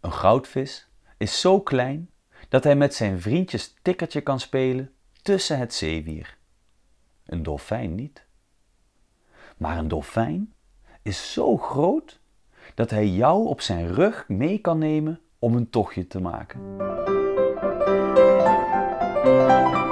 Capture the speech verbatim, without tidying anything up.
Een goudvis is zo klein dat hij met zijn vriendjes tikkertje kan spelen tussen het zeewier. Een dolfijn niet. Maar een dolfijn is zo groot dat hij jou op zijn rug mee kan nemen om een tochtje te maken.